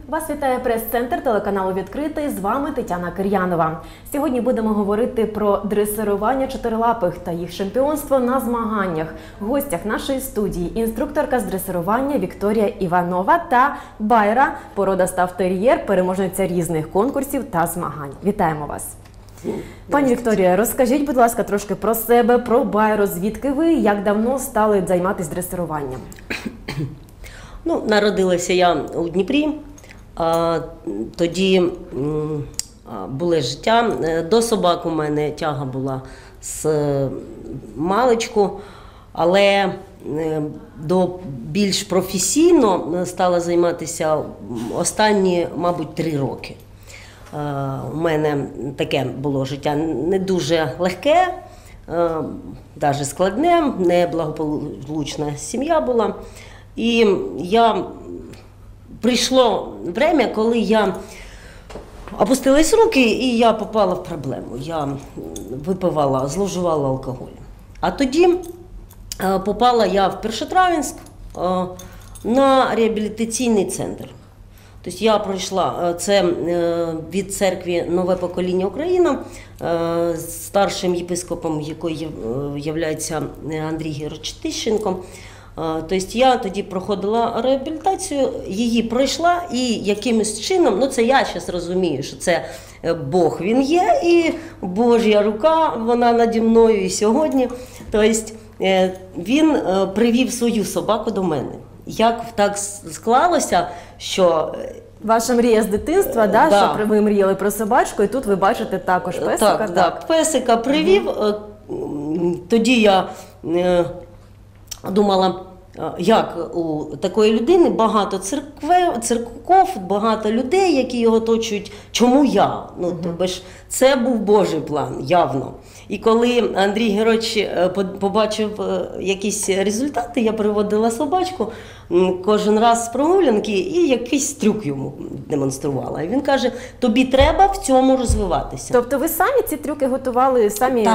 Вас вітає прес-центр телеканалу «Відкритий». З вами Тетяна Кир'янова. Сьогодні будемо говорити про дресирування чотирилапих та їх чемпіонство на змаганнях. В гостях нашої студії інструкторка з дресирування Вікторія Іванова та Байра, порода стаф-тер'єр, переможниця різних конкурсів та змагань. Вітаємо вас! Пані Вікторія, розкажіть, будь ласка, трошки про себе, про Байру. Звідки ви, як давно стали займатися дресируванням? Народилася я у Дніпрі, тоді було життя. До собак у мене тяга була з маличку, але до більш професійно стала займатися останні, мабуть, 3 роки. У мене таке було життя не дуже легке, навіть складне, неблагополучна сім'я була. І прийшло время, коли я опустились руки і я попала в проблему. Я випивала, зловживала алкоголь. А тоді попала я в Першотравенськ на реабілітаційний центр. Тобто я пройшла, це від церкви «Нове покоління Україна», старшим єпископом якої є Андрій Георгійович Тищенко. Тобто я тоді проходила реабілітацію, її пройшла і якимось чином, це я зараз розумію, що це Бог він є і Божя рука, вона наді мною і сьогодні. Тобто він привів свою собаку до мене. Як так склалося, що... Ваша мрія з дитинства, що ви мріяли про собачку, і тут ви бачите також песика? Так, песика привів. Тоді я думала, як у такої людини багато церков, багато людей, які його оточують. Чому я? Тобто це був Божий план, явно. І коли Андрій Георгійович побачив якісь результати, я приводила собачку кожен раз з прогулянки і якийсь трюк йому демонструвала. І він каже, тобі треба в цьому розвиватися. Тобто ви самі ці трюки готували?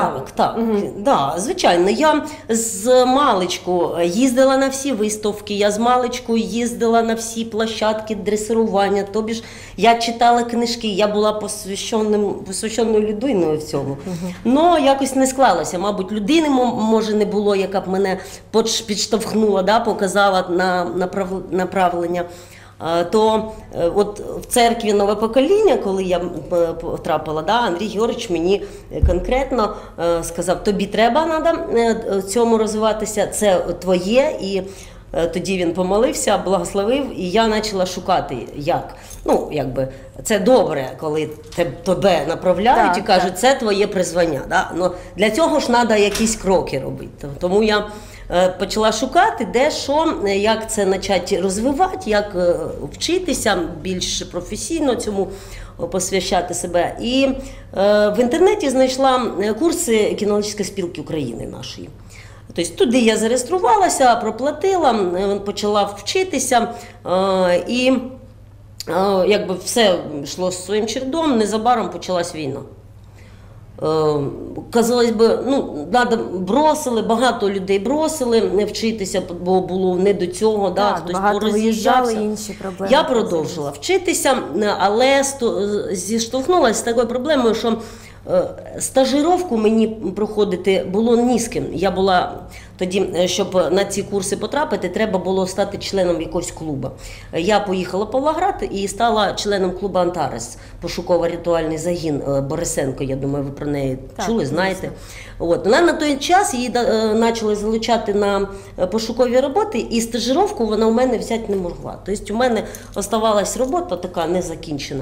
Так, звичайно. Я з маличку їздила на всі виставки, я з маличку їздила на всі площадки дресирування, тобі ж я читала книжки, я була посвященою людиною в цьому. Но якось не склалося. Мабуть, людини, може, не було, яка б мене підштовхнула, показала направлення. То от в церкві «Нове покоління», коли я потрапила, Андрій Георгійович мені конкретно сказав, тобі треба в цьому розвиватися, це твоє. І тоді він помолився, благословив, і я почала шукати, як. Це добре, коли тебе направляють і кажуть, це твоє призвання. Но для цього ж треба якісь кроки робити. Тому я почала шукати, де, що, як це почати розвивати, як вчитися більш професійно цьому посвящати себе. І в інтернеті знайшла курси кінологічної спілки України нашої. Тобто туди я зареєструвалася, проплатила, почала вчитися і все йшло своїм чередом, незабаром почалась війна. Казалось би, бросили, багато людей бросили вчитися, бо було не до цього, хтось пороз'їжджався. Інші проблеми. Я продовжила вчитися, але зіштовхнулася з такою проблемою, що стажировку мені проходити було ні з ким. Я була тоді, щоб на ці курси потрапити, треба було стати членом якогось клубу. Я поїхала в Павлоград і стала членом клубу «Антарес», пошуково-рятувальний загін Борисенко, я думаю, ви про неї чули, знаєте. Вона на той час її почали залучати на пошукові роботи, і стажировку вона у мене взяти не могла. Тобто у мене оставалась робота така незакінчена.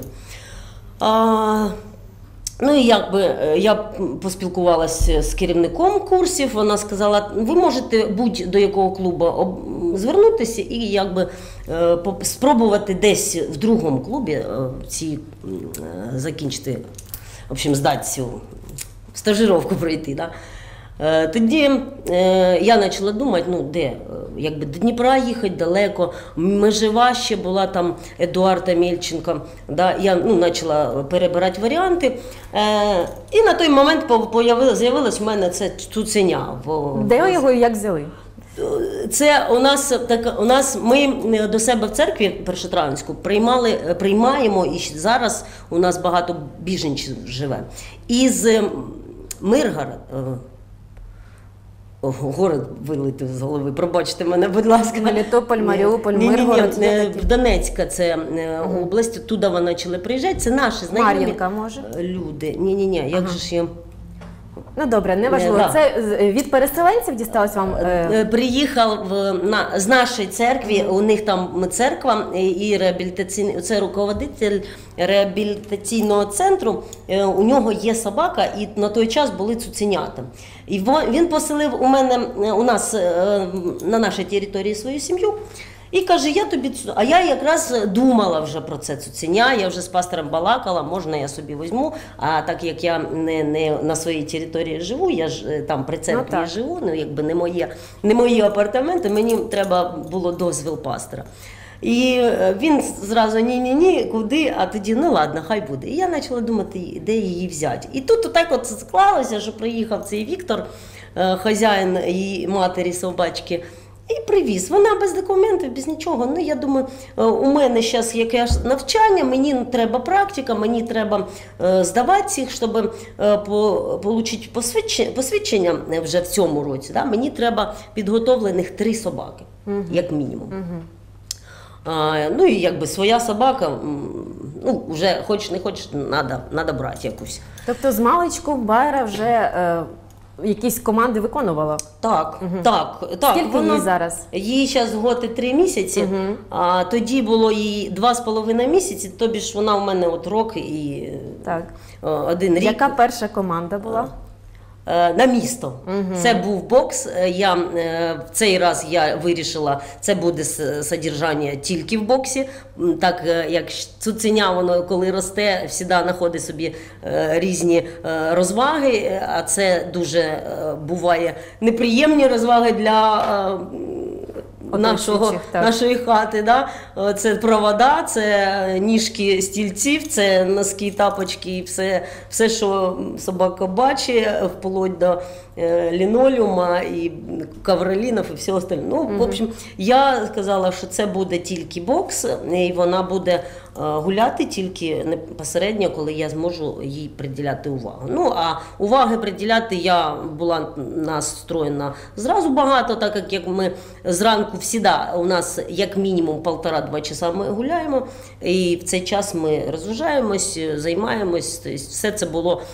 І я поспілкувалася з керівником курсів, вона сказала, ви можете будь-до якого клубу звернутися і спробувати десь в другому клубі закінчити, в общем, здати цю стажировку пройти. Тоді я почала думати, де, до Дніпра їхати далеко, Межева ще була, там Едуард Амельченко, я почала перебирати варіанти, і на той момент з'явилось в мене це цуценя. Де ви його і як взяли? Це у нас ми до себе в церкві Першотравенську приймаємо, і зараз у нас багато біженців живе. Із Миргорода, город вилетів з голови, пробачте мене, будь ласка. Мелітополь, Маріуполь, Миргород. Донецька це область, туди вони почали приїжджати, це наші знайомі Мар'їнка, може? люди. Ні, як же ж є? Ну добре, неважливо. Да. Це від переселенців дісталось вам? Приїхав з нашої церкви, у них там церква і реабілітаційний, це руководитель реабілітаційного центру, у нього є собака, і на той час були цуценята. І він поселив у нас на нашій території свою сім'ю. І каже, я тобі, а я якраз думала вже про це цуценя, я вже з пастором балакала, можна я собі візьму, а так як я не на своїй території живу, я ж там при церкві живу, ну якби не мої апартаменти, мені треба було дозвіл пастора. І він зразу ні, куди, а тоді, ну ладно, хай буде. І я почала думати, де її взяти. І тут отак от склалося, що приїхав цей Віктор, хазяїн її матері собачки, і привіз. Вона без документів, без нічого. Ну, я думаю, у мене зараз якесь навчання, мені треба практика, мені треба здавати їх, щоб отримати посвідчення вже в цьому році. Да? Мені треба підготовлених 3 собаки, як мінімум. Ну і якби своя собака, ну вже хоч не хоч, треба брати якусь. Тобто з маличку Байра вже якісь команди виконувала? Так. Скільки їй зараз? Їй зараз год і 3 місяці, а тоді було їй 2,5 місяці, тобі ж вона у мене от рок і 1 рік. Яка перша команда була? На місто. Це був бокс. В цей раз я вирішила, це буде содержання тільки в боксі. Так як цуценя, воно коли росте, завжди знаходить собі різні розваги, а це дуже буває неприємні розваги для нашої хати. Да? Це провода, це ніжки стільців, це носки, тапочки, все, що собака бачить, вплоть до лінолеума і ковролінів і все остальне. Ну, в общем, я сказала, що це буде тільки бокс, і вона буде гуляти тільки посередньо, коли я зможу їй приділяти увагу. Ну, а уваги приділяти я була настроєна зразу багато, так як ми зранку завжди, у нас як мінімум 1,5-2 часа ми гуляємо, і в цей час ми розважаємось, займаємось. Тобто все це було,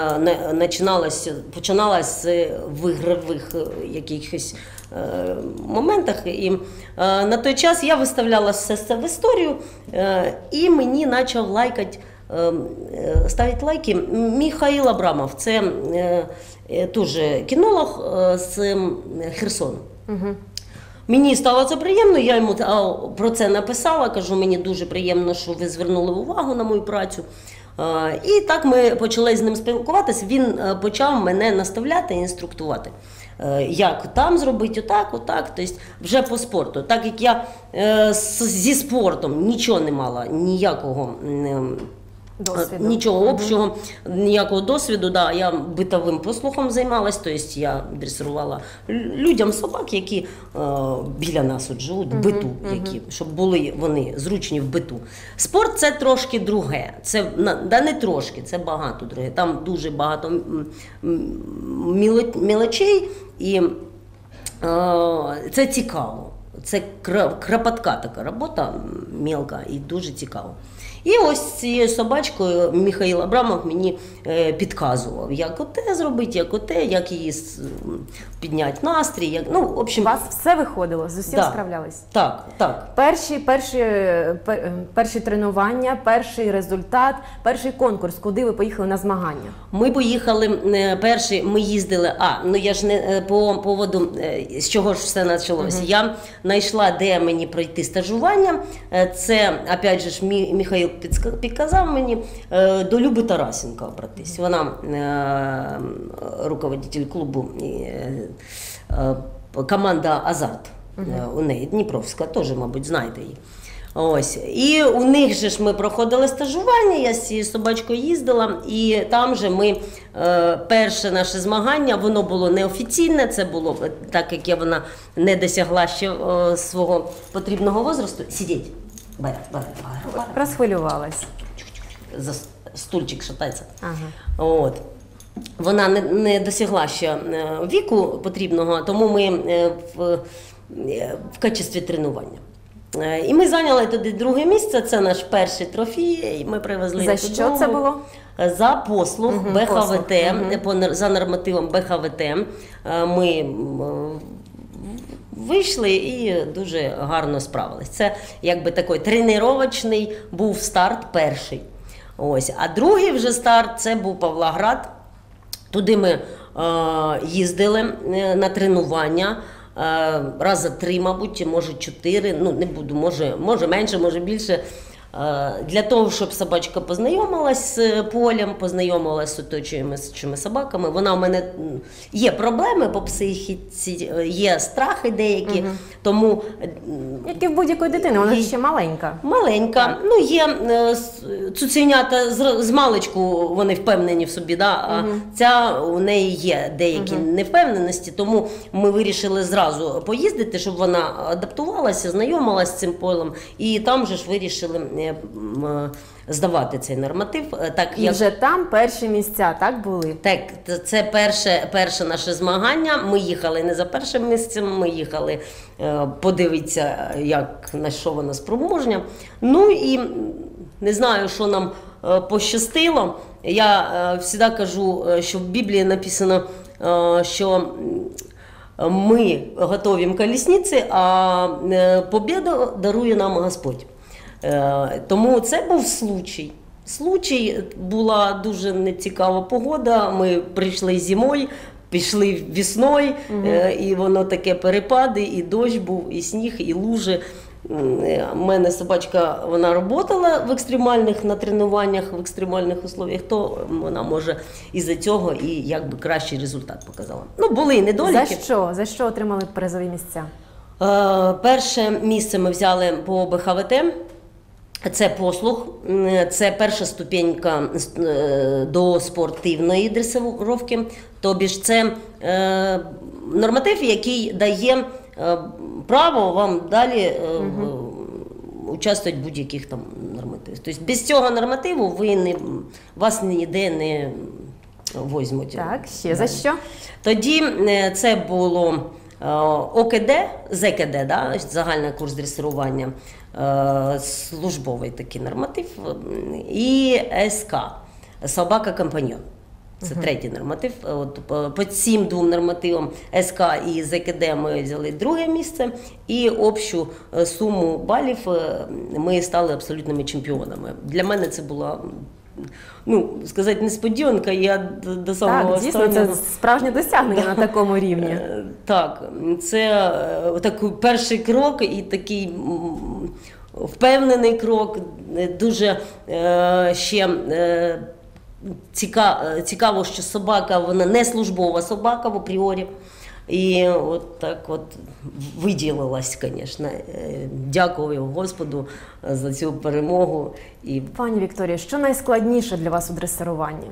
починалось в ігрових якихось моментах. І на той час я виставляла все це в історію, і мені почав ставити лайки Михаїл Абрамов. Це теж кінолог з Херсону. Мені стало це приємно, я йому про це написала, кажу, мені дуже приємно, що ви звернули увагу на мою працю. І так ми почали з ним спілкуватися, він почав мене наставляти, інструктувати. Як там зробити, отак, тобто вже по спорту. Так як я зі спортом нічого не мала, ніякого досвіду. Нічого общого, ніякого досвіду. Да, я битовим послухом займалась, тобто я дресирувала людям собак, які біля нас от живуть, в биту, щоб були вони зручні в биту. Спорт – це трошки друге, це не трошки, це багато друге. Там дуже багато мілочей і це цікаво. Це кропотка така робота, мелка і дуже цікаво. І ось цією собачкою Михаїл Абрамов мені підказував, як оте зробити, як її підняти настрій. Ну, в общем, у вас все виходило, з усім справлялись? Так. Перші тренування, перший результат, перший конкурс, куди ви поїхали на змагання? Ми поїхали, ми їздили, я ж не по поводу, з чого ж все почалося. Я знайшла, де мені пройти стажування, це, опять же, Михаїл підказав мені до Люби Тарасенко обратись. Вона руководитель клубу, команда «Азарт» у неї, Дніпровська, теж, мабуть, знаєте її. Ось. І у них же ж ми проходили стажування, я з цією собачкою їздила, і там же ми перше наше змагання, воно було неофіційне, це було так, як вона не досягла ще свого потрібного возрасту. Сидіть. Бара. Розхвилювалась. За стульчик шатається. Ага. От. Вона не досягла ще віку потрібного, тому ми в качестві тренування. І ми зайняли туди друге місце, це наш перший трофій, і ми привезли. За що це було? За послуг БХВТ, за нормативом БХВТ. Ми вийшли і дуже гарно справились. Це якби такий тренувальний був старт перший. Ось. А другий вже старт, це був Павлоград. Туди ми їздили на тренування. Раз за 3, мабуть, може 4, ну не буду, може менше, може більше. Для того, щоб собачка познайомилась з полем, познайомилась з оточуючими собаками. Вона у мене є проблеми по психіці, є страхи деякі, тому... Як і в будь-якої дитини, вона ще маленька. Маленька. Ну, є цуценята з маличку, вони впевнені в собі, да? А ця у неї є деякі невпевненості, тому ми вирішили зразу поїздити, щоб вона адаптувалася, знайомилася з цим полем, і там же ж вирішили здавати цей норматив. Так, І вже там перші місця, так, були? Так, це перше наше змагання. Ми їхали не за першим місцем, ми їхали подивитися, на що вона спроможня. Ну і не знаю, що нам пощастило. Я завжди кажу, що в Біблії написано, що ми готуємо колісниці, а побіду дарує нам Господь. Тому це був случай. Була дуже нецікава погода, ми прийшли зимою, пішли весною, і воно таке перепади, і дощ був, і сніг, і лужи. У мене собачка, вона працювала в екстремальних, на тренуваннях, в екстремальних условиях, то вона може із-за цього і якби кращий результат показала. Ну, були і недоліки. За що отримали призові місця? Перше місце ми взяли по БХВТ. Це послуг, це перша ступенька до спортивної дресировки, тобі ж це норматив, який дає право вам далі участвувати в будь-яких там нормативах. Тобто без цього нормативу вас ніде не візьмуть. Так, ще за що? Тоді це було ОКД, ЗКД, да? Загальний курс дресирування, службовий такий норматив, і СК, собака-компаньон. Це третій норматив. От, по цим двом нормативам СК і ЗКД ми взяли друге місце, і общу суму балів ми стали абсолютними чемпіонами. Для мене це була, сказати, несподіванка. Я до самого так, дійсно, це справжнє досягнення на такому рівні. Так, це такий перший крок і такий впевнений крок, дуже ще цікаво, що собака, вона не службова собака в апріорі. І от так от виділилась, звісно. Дякую Господу за цю перемогу. Пані Вікторія, що найскладніше для вас у дресируванні?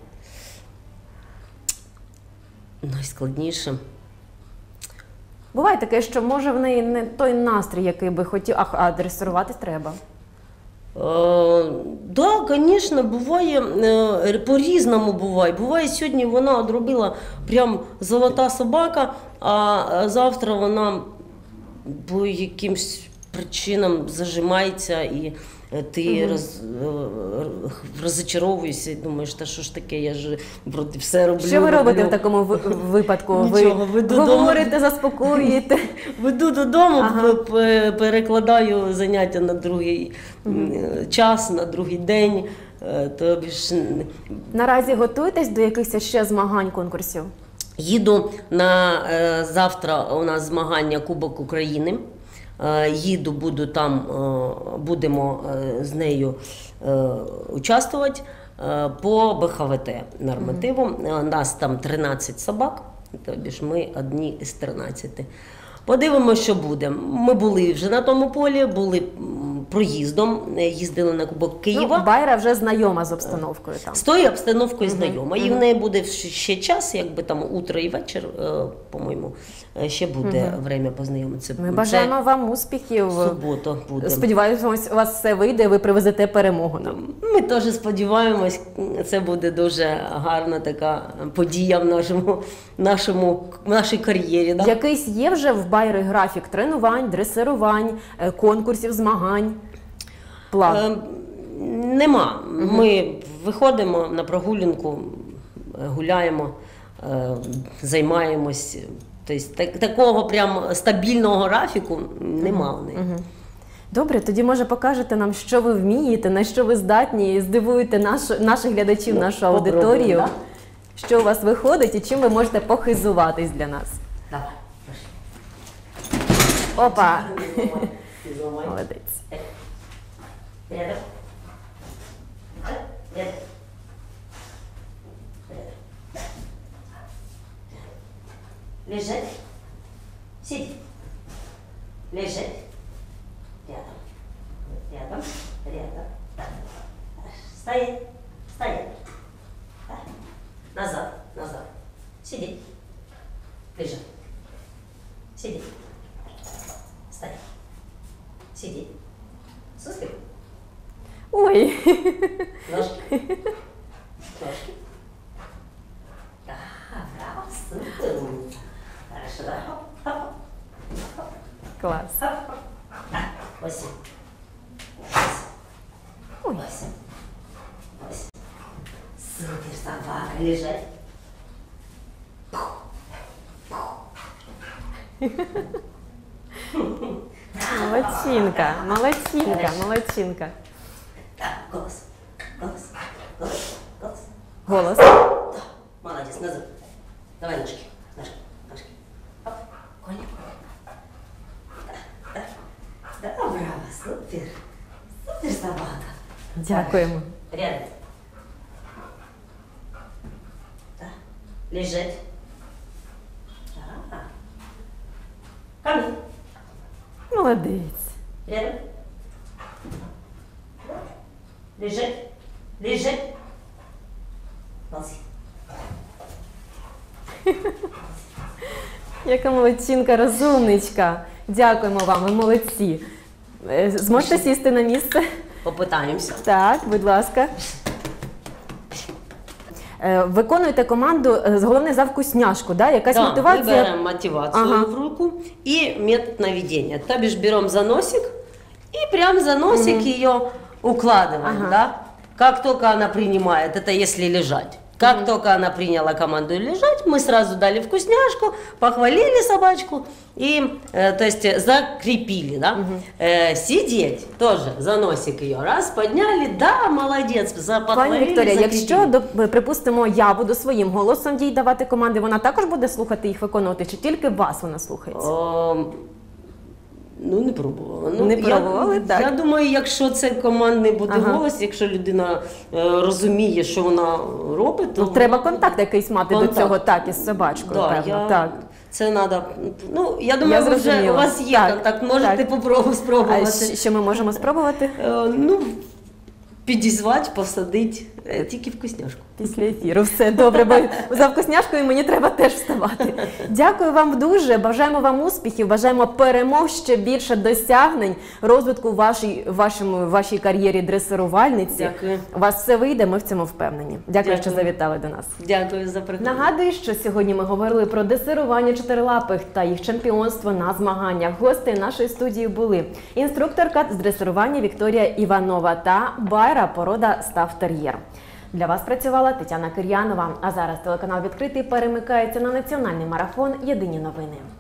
Найскладніше? Буває таке, що може в неї не той настрій, який би хотів, а дресирувати треба. Так, звісно, буває, по-різному буває. Буває, сьогодні вона одробила прям золота собака, а завтра вона по якимсь причинам зажимається і ти розчаровуєшся і думаєш, та що ж таке, я ж вроді все роблю. Що ви робите в такому випадку? Нічого, ви говорите, заспокоюєте? Веду додому, перекладаю заняття на другий час, на другий день. Тобі ж... Наразі готуєтесь до якихось ще змагань, конкурсів? Їду завтра, у нас змагання Кубок України. Їду, будемо з нею участвувати по БХВТ нормативу. У нас там 13 собак, тобі ж ми одні із 13. Подивимося, що буде. Ми були вже на тому полі, були проїздом, їздили на Кубок Києва. Ну, Байра вже знайома з обстановкою там. З тою обстановкою знайома. І в неї буде ще час, якби там утро і вечір, по-моєму, ще буде время познайомитися. Ми бажаємо вам успіхів. В суботу буде. Сподіваємось, у вас все вийде, ви привезете перемогу нам. Ми теж сподіваємось, це буде дуже гарна така подія в нашій кар'єрі. Да? Якийсь є вже в Байри графік тренувань, дресирувань, конкурсів, змагань? План? Нема. Ми виходимо на прогулянку, гуляємо, займаємось. Тобто такого прям стабільного графіку нема в неї. Добре, тоді може покажете нам, що ви вмієте, на що ви здатні, і здивуєте наших глядачів, нашу аудиторію, да? що у вас виходить і чим ви можете похизуватись для нас. Давай, Опа! Молодець. Рядом. Рядом. Лежать. Сидеть. Лежать. Рядом. Рядом. Рядом. Стоять. Стоять. Назад. Назад. Сидеть. Лежать. Сидеть. Стоять. Сидеть. Суски. Ой! Ножки. Ножки. Браво, супер. Хорошо, да? Хоп, хоп, хоп, Клас. хоп, хоп. Ось. Ой. Ось. Ось. Супер, собака. Лежать. Молодчинка, молодчинка, молодчинка. Так, голос. Голос. Голос. Голос. Голос. Молодец, назад. Давай ножки. Ножки. Ножки. Оп. Коня. Да. Да, браво, супер. Супер собака. Дякуємо. Рядом. Да. Лежать. Ага. Ко мне. Молодець. Рядом. Лежать. Лежать. Ползи. Яка молодчинка, розумничка. Дякуємо вам, ви молодці. Зможете сісти на місце? Попитаємося. Так, будь ласка. Виконуєте команду, головне за вкусняшку, да? Якась Да, мотивація? мы берем мотивацию в руку и метод наведения. То бишь берем за носик и прям за носик ее укладываем. Да? Как только она принимает, это если лежать. Как только она приняла команду лежать, мы сразу дали вкусняшку, похвалили собачку и, то есть, закрепили, да? Сидеть тоже за носик ее, раз, подняли, да, молодец, Пані похвалили, Вікторія, закрепили. якщо, припустимо, я буду своїм голосом їй давати команди, вона також буде слухати їх виконувати, чи тільки вас вона слухається? Ну, не пробувала. Не пробували, так. Я думаю, якщо це командний буде голос, якщо людина розуміє, що вона робить, то... Ну, треба контакт якийсь мати до цього, так, із собачкою, Да, певно, так. Це треба, ну, я думаю, Я ви вже, зрозуміла. у вас є Так, контакт, можете так. спробувати. А що ми можемо спробувати? Ну, підізвати, посадити, тільки вкусняшку. Після ефіру. Все добре, бо за вкусняшкою мені треба теж вставати. Дякую вам дуже, бажаємо вам успіхів, бажаємо перемог, ще більше досягнень, розвитку вашій кар'єрі дресирувальниці. Дякую. У вас все вийде, ми в цьому впевнені. Дякую, що завітали до нас. Дякую за приклад. Нагадую, що сьогодні ми говорили про дресирування чотирилапих та їх чемпіонство на змаганнях. Гості нашої студії були інструкторка з дресирування Вікторія Іванова та Байра, порода стафтер'єр. Для вас працювала Тетяна Кир'янова. А зараз телеканал «Відкритий» перемикається на національний марафон «Єдині новини».